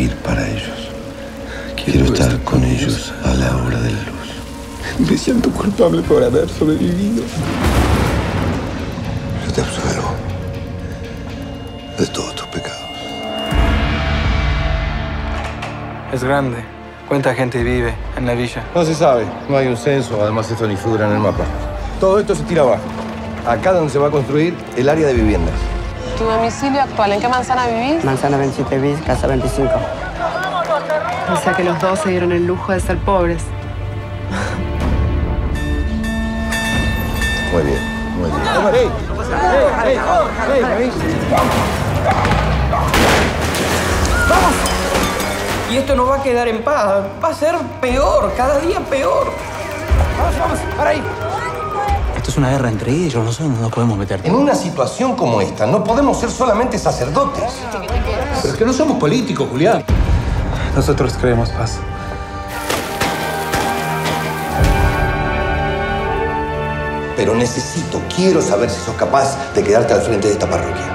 vivir para ellos. Quiero estar con ellos a la hora de la luz. Me siento culpable por haber sobrevivido. Yo te absuelvo de todos tus pecados. Es grande. ¿Cuánta gente vive en la villa? No se sabe. No hay un censo. Además, esto ni figura en el mapa. Todo esto se tira abajo. Acá donde se va a construir el área de viviendas. ¿Tu domicilio actual en qué manzana vivís? Manzana 27 bis, casa 25. O sea que los dos se dieron el lujo de ser pobres. Muy bien, muy bien. ¡Vamos! Y esto no va a quedar en paz. Va a ser peor, cada día peor. Vamos, para ahí. Esto es una guerra entre ellos, nosotros no nos podemos meter. En una situación como esta, no podemos ser solamente sacerdotes. Pero es que no somos políticos, Julián. Nosotros queremos paz. Pero quiero saber si sos capaz de quedarte al frente de esta parroquia.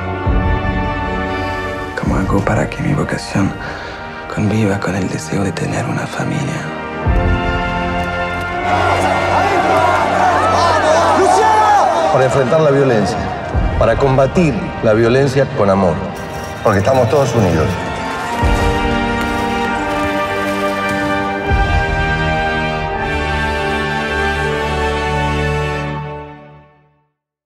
¿Cómo hago para que mi vocación conviva con el deseo de tener una familia? Para enfrentar la violencia, para combatir la violencia con amor, porque estamos todos unidos.